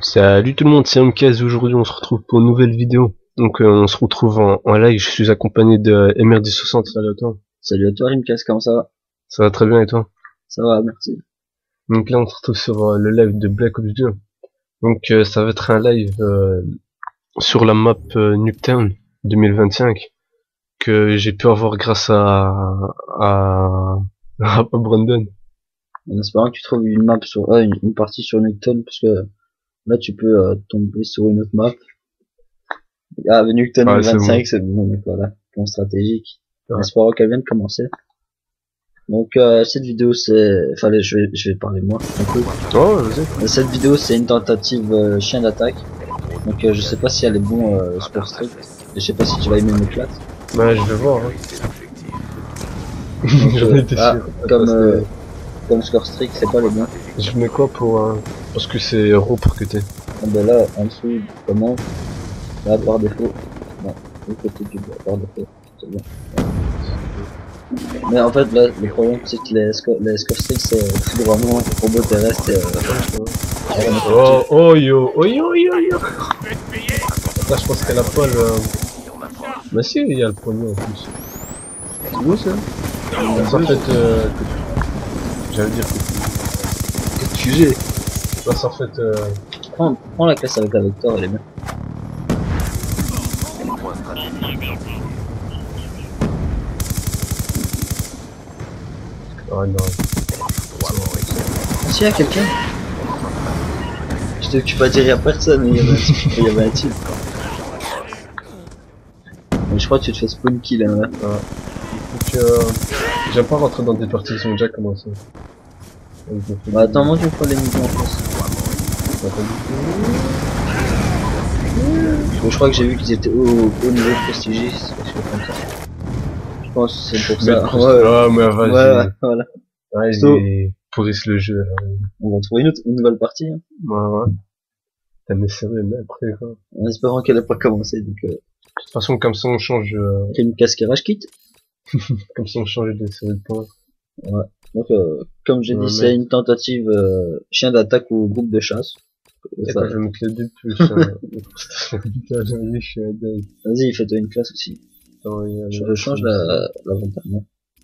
Salut tout le monde, c'est MKS. Aujourd'hui on se retrouve pour une nouvelle vidéo. Donc on se retrouve en live, je suis accompagné de MRD60. Salut à toi. Salut à toi Rimcast, comment ça va? Ça va très bien et toi? Ça va, merci. Donc là on se retrouve sur le live de Black Ops 2. Donc ça va être un live sur la map Nuketown 2025 que j'ai pu avoir grâce à Brandon. En espérant que tu trouves une map sur une partie sur Nuketown, parce que là tu peux tomber sur une autre map. Ah, Nuketown 2025, c'est bon, donc voilà, plan stratégique. Ouais. En espérant qu'elle vient de commencer. Donc cette vidéo c'est, enfin je vais parler moi un peu. Oh vas-y. Cette vidéo c'est une tentative chien d'attaque. Donc je sais pas si elle est bon Score Streak. Et je sais pas si tu vas aimer mes classes. Bah je vais voir. Hein. Donc, J'en étais sûr. Comme Score Streak, c'est pas le bon. Je mets quoi pour parce que c'est raw pour que t'es. Ben là en dessous comment là par défaut. Non, le côté du bas par défaut. C'est bon. Mais en fait là le problème c'est que les Score Streak c'est tout vraiment robot terrestre et Oh yo. Là je pense qu'elle a pas le. Bah si il y a le premier en plus. c'est beau ça. Ça en fait j'allais dire que tu gères. Là ça en fait Prends la classe avec la Vector, elle est bien. oh non. Si y'a quelqu'un. Je t'occupe pas de dire y'a personne, mais il y avait un type. Mais je crois que tu te fais spawn kill hein, là. Donc j'aime pas rentrer dans des parties qui sont déjà commencées. Bah attends, moi tu me feras les niveaux en plus. Je crois que j'ai vu qu'ils étaient au niveau prestigieux, quelque chose comme ça. Je pense que c'est pour ça. Ouais, mais vas-y. Ouais, voilà. Ouais, ils pourrissent le jeu. Là. On va trouver une nouvelle partie. Hein. Ouais. T'as mis sérieux, mais après quoi. En espérant qu'elle ait pas commencé. Donc, de toute façon, comme ça on change. Quel une casque rage kit. Comme ça on change de série de points. Ouais. Donc, comme j'ai dit, c'est une tentative chien d'attaque ou groupe de chasse. Ça, je vais mettre les deux de plus. Putain, j'ai envie, je suis à dingue. Vas-y, fais-toi une classe aussi. Je change la ventane.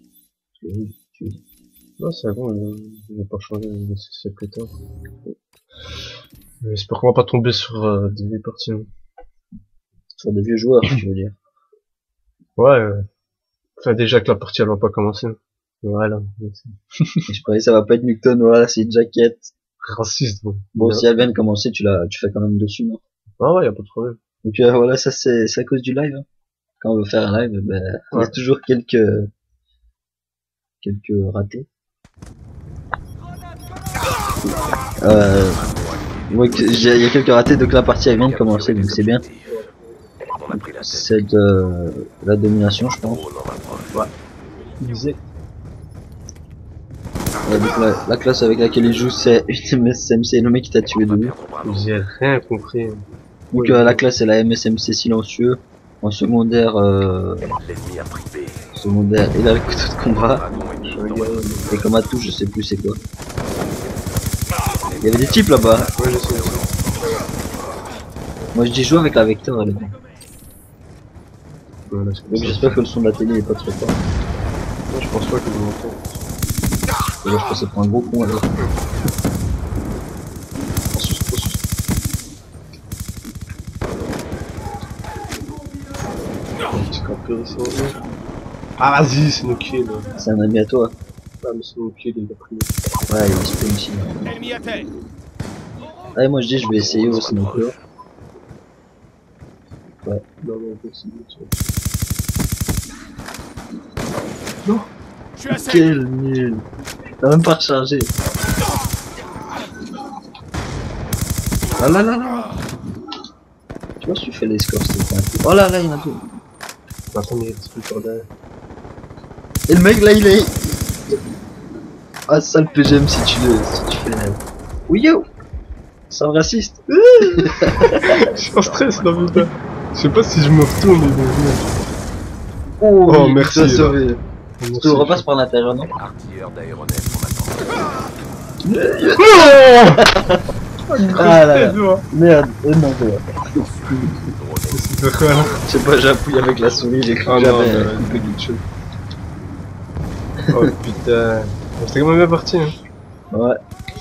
Non, c'est bon, je vais pas changer, c'est plus tard. J'espère qu'on va pas tomber sur des vieilles parties. Hein. Sur des vieux joueurs, tu veux dire. Ouais, enfin déjà que la partie elle va pas commencer. Voilà. Je croyais que ça va pas être Nuketown, voilà, c'est une jaquette. Raciste, bon. Bon, si elle vient de commencer, tu fais quand même dessus, non? Ah ouais, y a pas de problème. Donc voilà, ça c'est à cause du live. Hein. Quand on veut faire un live, ben, il y a toujours quelques ratés. Il y a quelques ratés, donc la partie elle vient de commencer, donc c'est bien. C'est de la domination, je pense. Ouais. Il disait. Donc la classe avec laquelle il joue, c'est une MSMC, le mec qui t'a tué de ouf. J'ai rien compris. Donc la classe c'est la MSMC silencieux. En secondaire, il a le couteau de combat. Et comme atout, je sais plus c'est quoi. Il y avait des types là-bas. Ouais, je sais. Moi je dis jouer avec la Vector, elle est bien. Voilà, donc j'espère que le son de la télé est pas trop fort. Ouais, je pense pas que vous l'entendez. Et là je pensais prendre un gros con alors. Ah vas-y, c'est nos kills. C'est un ami à toi. Ah mais c'est nos kills, il a pris. Ouais, il se fait ici. Allez, moi je dis je vais essayer au sniper. Ouais. Non, c'est bon. Non. Quel nul. T'as même pas rechargé. Ah là là là. Tu vois si tu fais les scores c'est pas. Oh là là, il y en a deux. Attends, mais il reste plus par derrière. Et le mec là il est. Ah sale PGM si tu fais. Oui yo. C'est un raciste. Je suis en stress là putain. Je sais pas si je me retourne mais bon. Oh merci. Tu sauvé. Tu le repasses par l'intérieur non? Non. Ah là là. Merde, non, c'est vrai. C'est quoi là? Je sais pas, j'ai appuyé avec la souris, j'ai cru que j'avais coupé quelque chose. Oh putain. C'était quand même bien parti, hein. Ouais.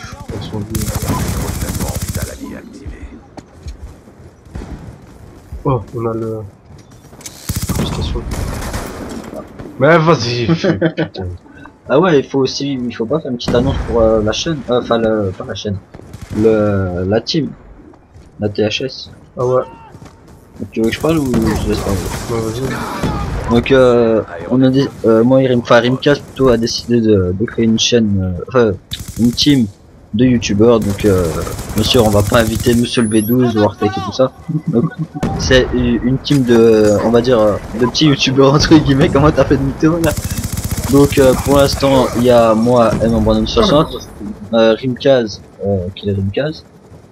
Oh, on a le... Station. Mais vas-y, putain. Ah ouais, il faut pas faire une petite annonce pour la chaîne, enfin pas la chaîne, la team, la THS. Ah ouais. Donc, tu veux que je parle ou je laisse parler? Ouais, vas-y. Donc on a dit, moi Rimcast plutôt a décidé de créer une chaîne, enfin une team de youtubeurs. Donc bien sûr on va pas inviter Monsieur le B12 ou Wartech et tout ça. Donc c'est une team de, on va dire, de petits youtubeurs entre guillemets. Comment t'as fait de mytho là? Donc pour l'instant il y a moi M 60, Rimkaz, qui est Rimkaz.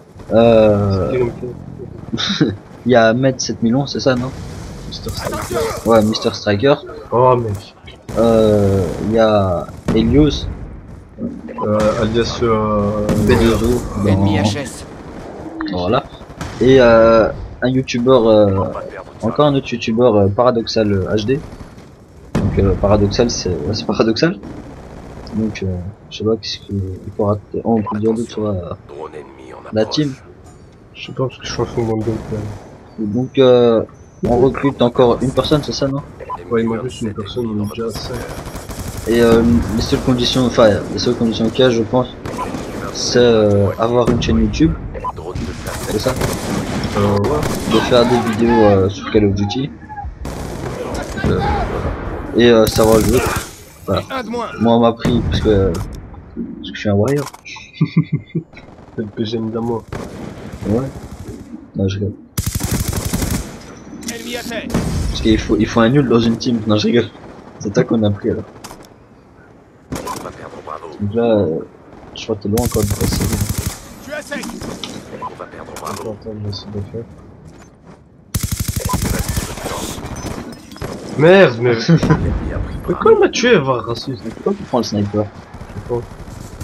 Il y a Med 7011, c'est ça non? Mr. Striker. Ouais, Mr. Striker. Oh mec. Il y a Helios, Alias B2O, Ennemi HS. voilà. Et un youtubeur, encore un autre youtubeur, Paradoxal HD. Donc Paradoxal, c'est Paradoxal. Donc je sais pas qu'est-ce qu'il faut raconter. Oh, on peut dire d'autres sur la team. Je sais pas parce que je suis en fond dans le gameplay. Donc on recrute encore une personne, c'est ça non? Ouais, il manque juste une personne, on est déjà à 5. Et les seules conditions, qu'il y a, je pense, c'est avoir une chaîne YouTube. C'est ça? Ouais. De faire des vidéos sur Call of Duty. Et savoir jouer. Voilà. Moi on m'a pris parce que je suis un warrior. C'est le PGM d'amour. Ouais. Non, je rigole. Ennemi à terre. Parce qu'il faut un nul dans une team. Non, je rigole. C'est toi qu'on a pris alors. Donc là, je crois que t'es loin encore de passer. Je suis à sec. Attends, je vais essayer de le faire. Merde, mais... Pourquoi il m'a tué, va, raciste? Pourquoi tu prends le sniper? Je sais pas.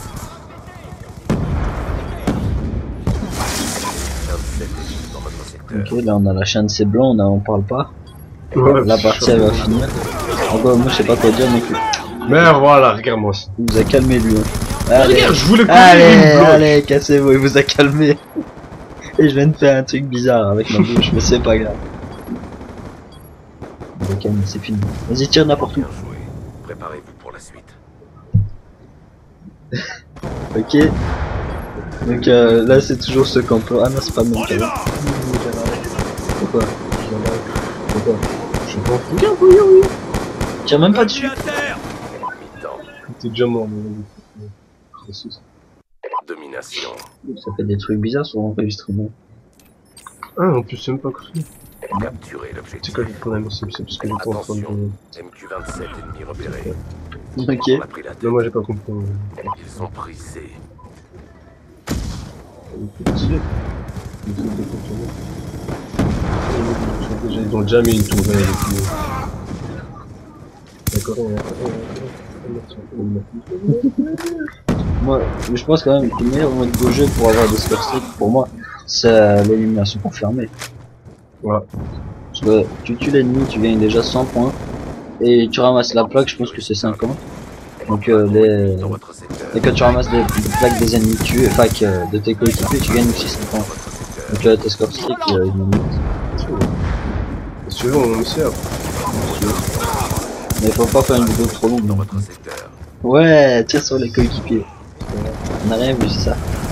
Ok, là on a la chaîne c'est blanc, on parle pas. Ouais, La partie elle va finir. Encore moi je sais pas quoi dire mais merde, voilà, regarde-moi ça. il vous a calmé lui. Allez, Regarde, je voulais allez, cassez-vous, il vous a calmé. Et je viens de faire un truc bizarre avec ma bouche, mais c'est pas grave. Il vous a calmé, c'est fini. Vas-y, tire n'importe où. Préparez-vous pour la suite. Ok. Donc là c'est toujours ce camp. Ah non, c'est pas le même cas. Pourquoi? Pourquoi? Je sais pas. Regarde, oui. Tire même pas dessus. T'es déjà mort, mais... Raciste. Domination. Ça fait des trucs bizarres sur l'enregistrement. Ah, en plus, c'est même pas cru. Capturer C'est l'objectif. quoi le problème aussi? C'est parce que j'étais en train de... MQ-27 ennemi repéré. Ok. On a pris la tête. Non, moi j'ai pas compris. Ils sont brisés. Ils ont déjà mis une tourelle et puis... D'accord, Moi, je pense quand même que le meilleur mode de jeu pour avoir des score streaks, pour moi, c'est l'élimination confirmée. ouais. Parce que tu tues l'ennemi, tu gagnes déjà 100 points. Et tu ramasses la plaque, je pense que c'est 50. Donc Dans votre secteur. et quand tu ramasses des plaques des ennemis tués, enfin de tes coéquipiers, tu gagnes aussi 50. Donc tes score streaks, ils montent. Si tu veux, on sert. Mais faut pas faire une vidéo trop longue. Dans Non. votre secteur. Ouais, tire sur les coéquipiers. On a rien vu, c'est ça.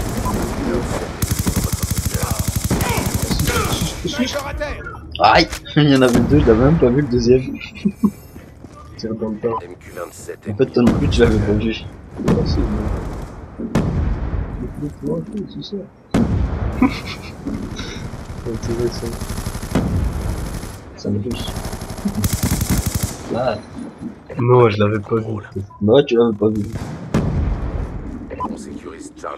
Sniper à terre. Aïe. Il y en avait deux, je l'avais même pas vu le deuxième. Tire dans le tas. MQ-27 En fait toi non plus tu l'avais pas vu. C'est ça. Intéressant. Ça me touche. Là, Non, je l'avais pas vu. bah ouais, tu l'avais pas vu. On sécurise Charlie.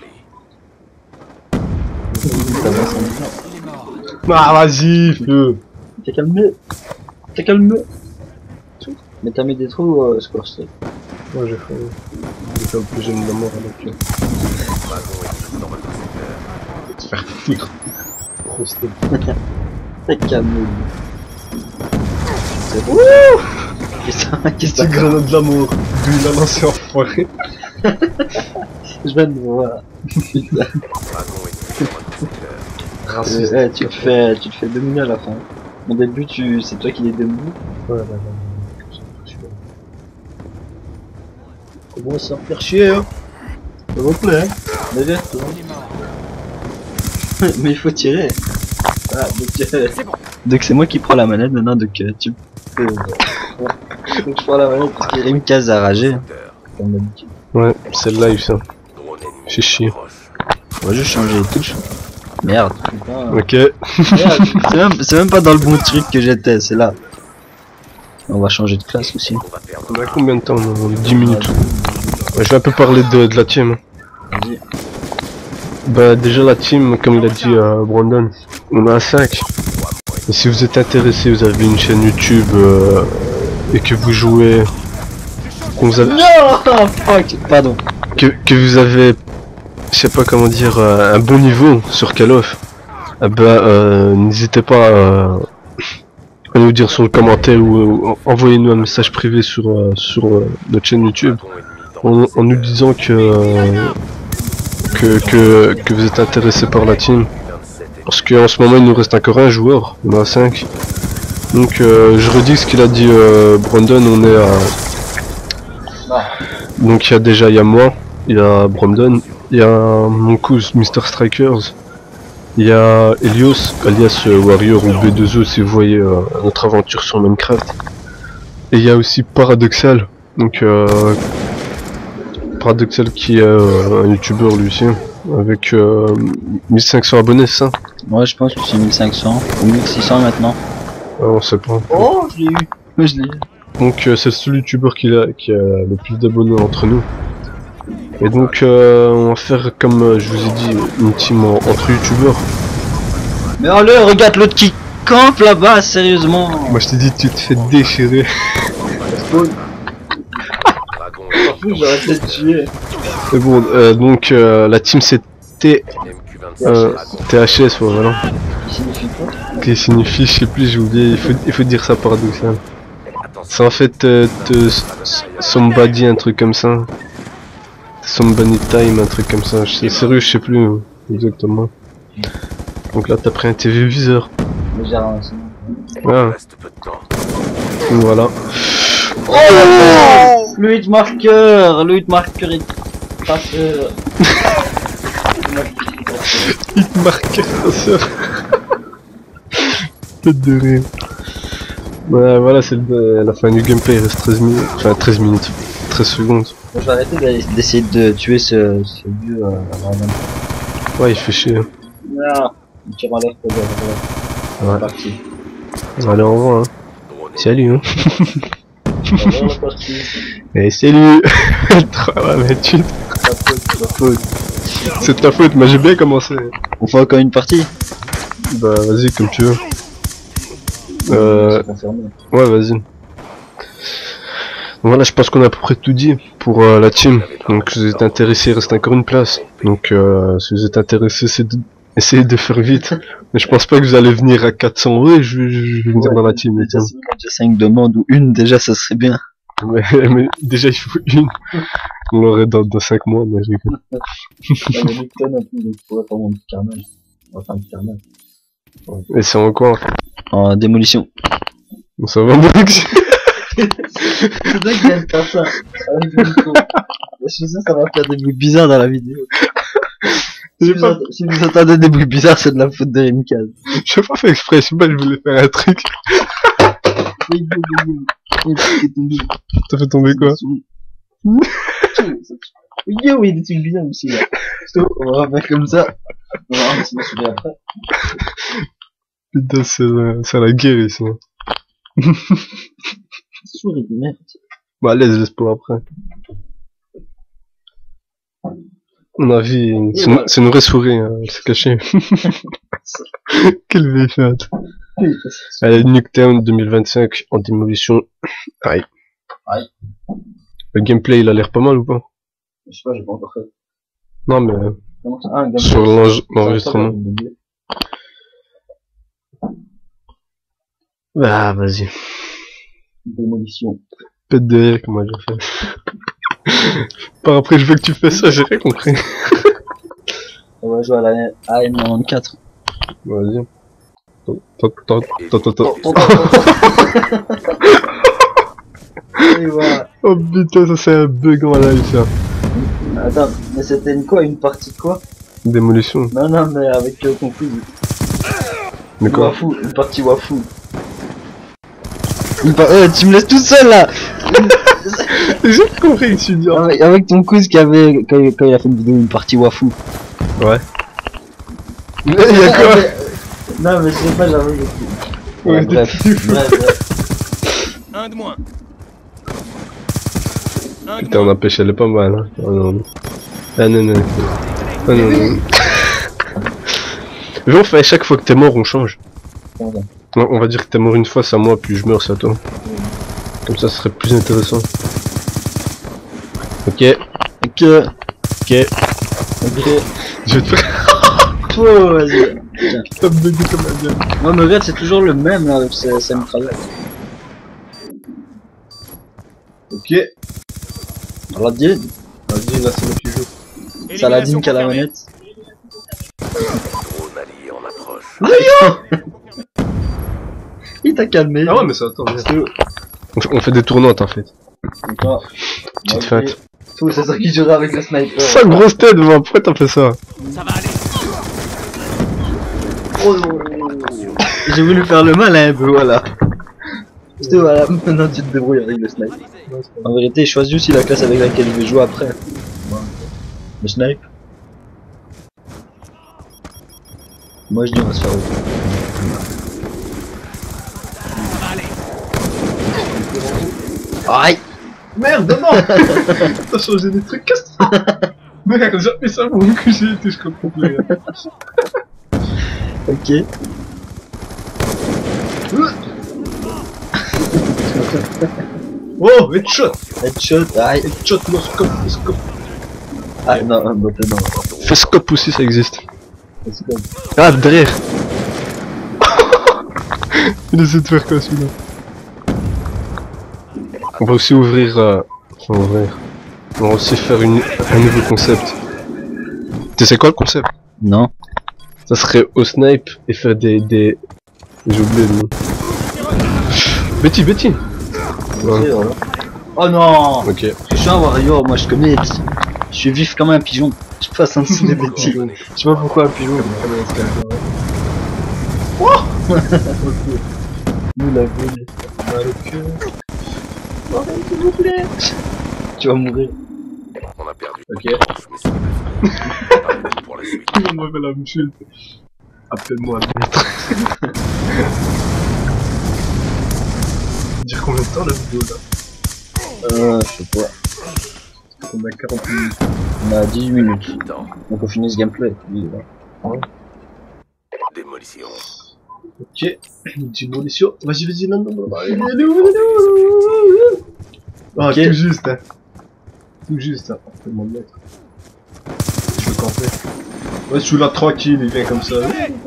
Ça va, ça me Il est mort. Ah, vas-y, feu. T'es calmé. T'es calmé. Mais t'as mis des trous, score streak. Moi j'ai fait un peu jeune de la mort avec eux. Dragon est dans votre secteur. te faire foutre. Prosté. T'es calme. Qu'est-ce que Petite grenade de l'amour. D'où il a lancé enfoiré. je viens de voir. Putain. Dragon est dans votre secteur. Raciste. Tu te fais dominer à la fin. Au début, c'est toi qui les domines. Ouais. Comment se faire chier, hein? Ça vous plaît, hein? Mais viens, toi. Mais il faut tirer. Ah, donc c'est moi qui prends la manette maintenant, donc tu peux. Donc je prends la manette parce qu'il y a une case à rager. Comme d'habitude. Ouais, c'est le live ça. Drone ennemi Fais chier. proche. On va juste changer les touches. Merde, putain. Ok. Merde, c'est même pas dans le bon truc que j'étais, c'est là. On va changer de classe aussi. On va perdre. On a combien de temps? 10 minutes. Ouais, je vais un peu parler de la team. Vas-y. Bah déjà la team, comme il a dit Brandon, on a 5. Et si vous êtes intéressé, vous avez une chaîne YouTube et que vous jouez, que vous avez, Non, fuck, pardon. que vous avez, je sais pas comment dire, un bon niveau sur Call of, n'hésitez pas à nous dire sur le commentaire ou envoyez-nous un message privé sur notre chaîne YouTube Dragon ennemi dans en nous disant que vous êtes intéressé par la team. 27 Parce qu'en ce moment il nous reste encore un joueur, on en a 5. Donc je redis ce qu'il a dit Brandon, on est à... Donc il y a moi, il y a Brandon, il y a mon cousin Mr Strikers, il y a Elios, alias Warrior ou B2O si vous voyez notre aventure sur Minecraft. Et il y a aussi Paradoxal, donc Paradoxal qui est un youtubeur lui aussi, avec 1500 abonnés, c'est ça? Ouais, je pense que c'est 1500 ou 1600 maintenant. On sait pas. Oh, je l'ai eu. Ouais, je l'ai eu. Donc c'est le seul youtubeur qui a le plus d'abonnés entre nous. Et donc on va faire comme je vous ai dit, une team entre youtubeurs. Mais oh le, regarde l'autre qui campe là-bas, sérieusement. Moi je t'ai dit tu te fais déchirer. Dragon ennemi dans J'aurais peut-être tué. Mais bon, donc la team c'est MQ27 Dragon. THS, ouais, voilà. Qui signifie quoi? Qui signifie, je sais plus, j'ai oublié, il faut dire ça paradoxal. Attention. C'est en fait somebody, un truc comme ça. Somebody time, un truc comme ça. C'est sérieux, je sais plus exactement. Donc là t'as pris un TV viseur. Mais j'ai avancé. Il Ah, reste peu de temps. voilà. Oh, le hit marqueur est passeur. Il te marque ça. Tête de rire. Ouais, voilà, c'est la fin du gameplay, il reste 13 minutes. Enfin 13 minutes. 13 secondes. Je vais arrêter d'essayer de tuer ce vieux Brandon. Ouais, il fait chier. Non, il tire en l'air pour le Ouais. c'est parti. Allez, au revoir. Hein. Drone Salut. Hein. C'est parti. Et salut. 328. C'est ta faute, mais j'ai bien commencé. On fait encore une partie. Bah vas-y comme tu veux. C'est confirmé. Ouais vas-y. Voilà, je pense qu'on a à peu près tout dit pour la team. Donc si vous êtes intéressés, il reste encore une place. Donc si vous êtes intéressés, essayez de faire vite. Mais je pense pas que vous allez venir à 400. Ouais, je vais venir dans la team. Déjà, si on a déjà 5 demandes ou une, déjà ça serait bien. Mais déjà il faut une. On l'aurait dans 5 mois, mais je rigole. On a mis tonnes un peu, donc on pourrait faire mon petit carnage. On va faire un petit carnage. Et c'est en quoi? En démolition. Ça va mon mec. C'est toi qui aime faire ça. Je suis sûr que ça va faire des bruits bizarres dans la vidéo. Si vous entendez des bruits bizarres, c'est de la faute de Rimkaz. Je sais pas fait exprès, je sais pas, je voulais faire un truc. T'as fait tomber quoi? Yo, il y a des trucs bizarres aussi là. On va faire comme ça. On va se souvenir après. Putain, c'est la guerre ici. Souris de merde. Bah, laisse pour après. On a vu, c'est une vraie souris, hein, elle s'est cachée. Quelle vieille fête. Allez, Nuketown 2025 en démolition. Aïe. Aïe. Le gameplay, il a l'air pas mal ou pas? Je sais pas, j'ai pas encore fait. Non, mais Sur l'enregistrement. Ah, vas-y. Démolition. Pète de rire, comment j'ai fait. Par après, je veux que tu fasses ça, j'ai rien compris. On va jouer à la AM94. Vas-y. Et voilà. Oh putain, ça c'est un bug en live ça. Attends, mais c'était une partie de quoi? Démolition. Non, mais avec ton quiz. Mais quoi? Wafou, une partie Wafou. Tu me laisses tout seul là. J'ai compris que tu dis. Avec ton quiz quand il a fait une vidéo, une partie Wafou. Ouais. Il y a quoi? Non mais je sais pas, j'avais ouais, bref. Un de moins. Putain, on a pêché, elle est pas mal. Hein. Oh, non. Ah non, non. Ah non, non. Mais on fait à chaque fois que t'es mort, on change. On va dire que t'es mort une fois, c'est à moi, puis je meurs, c'est à toi. Comme ça, ce serait plus intéressant. Ok. Ok. Je vais te faire. Oh, vas-y. T'as bugué comme un diable. Moi, me regarde, c'est toujours le même là, ça me travaille. Ok. Saladin. Vas-y, là, c'est moi qui joue. Saladin qui a la manette. Drone allié en approche. Il t'a calmé. Ah ouais, mais ça attend. On fait des tournois, en fait. Petite fête. Tout, c'est ça qui jouera avec le sniper. Ça, grosse tête, moi, pourquoi t'as fait ça? Ça va aller. Oh, j'ai voulu faire le malin un peu, voilà. C'était voilà, maintenant tu te débrouilles avec le snipe. En vérité, choisis aussi la classe avec laquelle je vais jouer après. Le snipe. Moi je dis on va se faire ouvrir. Aïe! Merde, non! T'as changé des trucs, qu'est-ce que merde, j'ai fait ça pour me coucher et tout, je comprends plus rien. Ok. Oh, headshot! Headshot, aïe! Headshot, no scope, no scope. Ah non, non. Fais scope aussi, ça existe. Ah, derrière! Il essaie de faire quoi celui-là? On va aussi ouvrir. On va aussi faire un nouveau concept. Tu sais quoi le concept? Non. Ça serait au snipe et faire des... J'ai oublié le nom. Betty! Ouais. Oh non! Ok. Je suis un warrior, moi je connais. Je suis vif comme un pigeon. Je passe en dessous des Betty. Je sais pas pourquoi un pigeon. Oh! Nous la volé. Oh, s'il vous plaît. Tu vas mourir. On a perdu. Ok. Mais c'est pas pour la suite. On m'appelle la Michel. Appelle-moi maître. Dire combien de temps la vidéo là? Je sais pas. On a 40 minutes. On a 18 minutes. Temps. Donc on finit ce gameplay. Démolition. Ok. Démolition. Vas-y, non. Ah, Ok. tout juste, hein. Tout juste, hein. Appelle-moi maître. Je veux camper. Ouais, je suis là tranquille, il vient comme ça.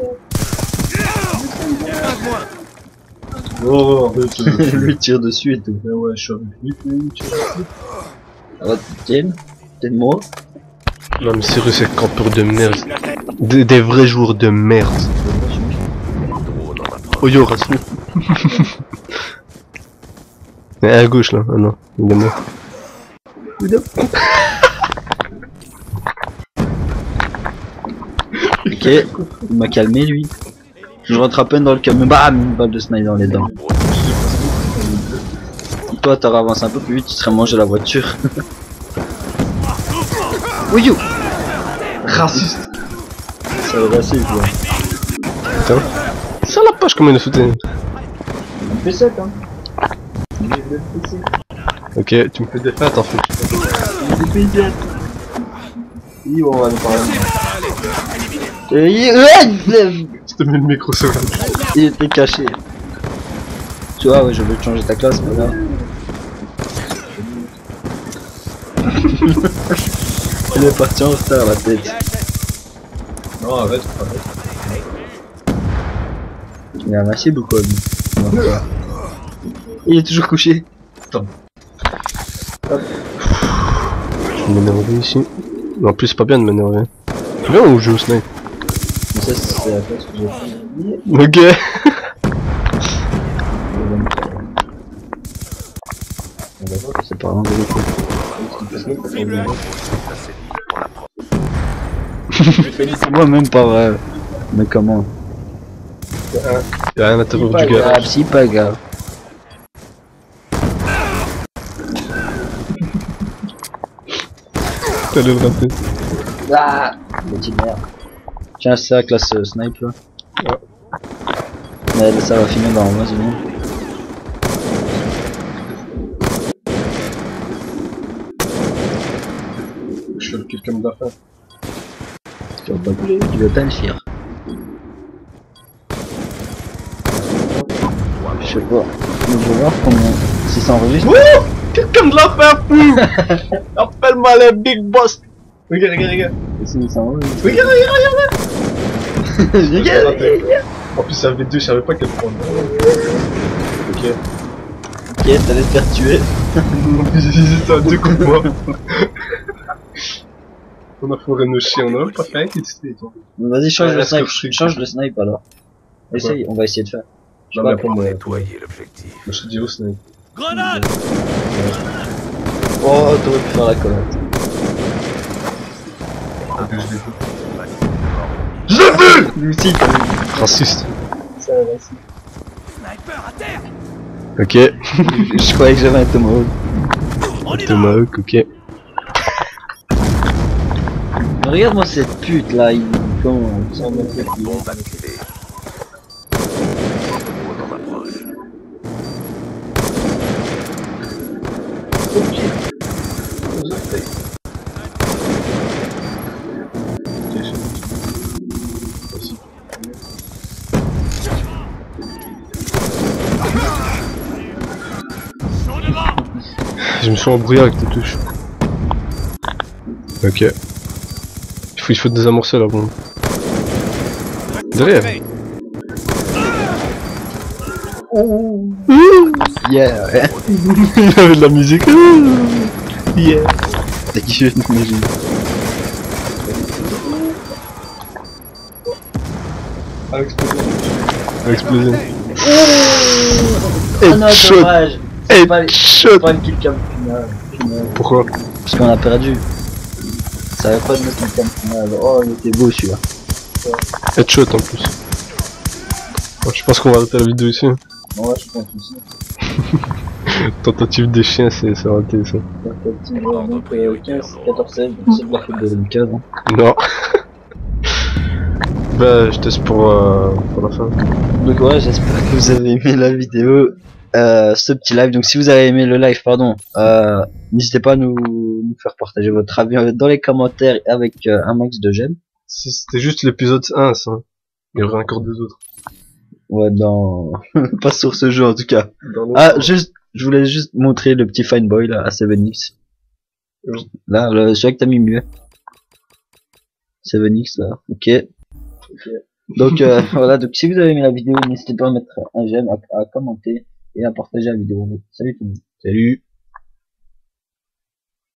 Oh, arrête. Lui tire dessus et tout. Mais ouais, je suis avec lui, il tire dessus. Ah, tiens, moi. Non mais sérieux, c'est campeur de merde. Des vrais joueurs de merde. Drone en approche. Oh yo, Rassou. Mais à gauche là, ah non, il est mort. Ok, il m'a calmé lui. Je rentre à peine dans le camion, bam, une balle de snipe dans les dents. Toi t'aurais avancé un peu plus vite, tu serais mangé la voiture. Oui you. Raciste. C'est raciste quoi. Putain. Ça la page comment il a sauté. Un P7 hein. Ok, tu me fais des fêtes en fait. Oui, on va aller parler. Je te mets le micro sur la tête. Il était caché. Tu vois, ouais, je vais te changer ta classe, mais là. Il est parti en retard la tête. Non, arrête. Il a amassé beaucoup, lui. Il est toujours couché. Attends. Je vais m'énerver ici. En plus, c'est pas bien de m'énerver. Viens, on joue au snipe. Mais ça, c'est la place que j'ai fait. Ok. On va voir que c'est pas un vérité. Moi même pas vrai. Mais comment? Y'a rien à te voir du gars. Si pas grave. T'as le raté. Ah, petite merde. Tiens, c'est la classe snipe là. Ouais. Mais là, ça va finir dans 20 secondes. Je fais quelqu'un de la fin. Tu vas pas bouger, tu vas pas le faire. Je sais pas. Je vais voir comment. Si ça enregistre. Oh, quelqu'un de la fin, fou. Appelle-moi les big boss. Regarde. Si ça enregistre. Regarde. Regarde. En plus, ça V2, je savais pas quel point. Ok. Ok, t'allais te faire tuer. J'hésite à 2 contre moi. On a fourré nos chiens, on a même pas fait un qui était. Vas-y, change Ouais, le est-ce que snipe. je suis- Change le snipe alors. Essaye, on va essayer de faire. Je sais Non, pas, mais pour moi, Nettoyer l'objectif. je te dis au snipe. Grenade! Oh, t'aurais pu faire la collette. Je l'ai vu! Lui aussi, t'as vu. Raciste. Ça va, si. Sniper à terre! Ok. Je croyais que j'avais un tomahawk. On y va! Tomahawk, ok. Mais regarde-moi cette pute là, il. Comment ça me fait Bombe activée. On en approche. Chaud devant! Je me suis embrouillé avec tes touches. Ok. Il faut désamorcer la bombe. Derrière. Yeah, ouais. Il avait de la musique. Yeah. T'as kiffé notre magie. A explosé. Oh non, Headshot. dommage. C'est pas Headshot. pas une killcam finale. Pourquoi? Parce qu'on a perdu. Ça avait pas de notre killcam finale. Oh, il était beau celui-là. Headshot en plus. Bon, je pense qu'on va arrêter la vidéo ici. Ouais, je pense aussi. Tentative des chiens, c'est raté ça. Donc, 15, 14, 16, c'est de la faute de Lucas, non? Non. Bah, je teste pour la fin. Donc ouais, j'espère que vous avez aimé la vidéo, ce petit live. Donc si vous avez aimé le live, pardon, n'hésitez pas à nous faire partager votre avis dans les commentaires avec un max de j'aime. Si c'était juste l'épisode 1, ça. Il y aurait encore deux autres. Ouais, dans... pas sur ce jeu en tout cas. Dans l'autre, Ah, juste, je voulais juste montrer le petit fine boy là, à 7X. Oui. Là, celui que t'as mis mieux. 7X là, ok. Donc voilà, donc si vous avez aimé la vidéo, n'hésitez pas à mettre un j'aime, à commenter et à partager la vidéo. Salut tout le monde. Salut.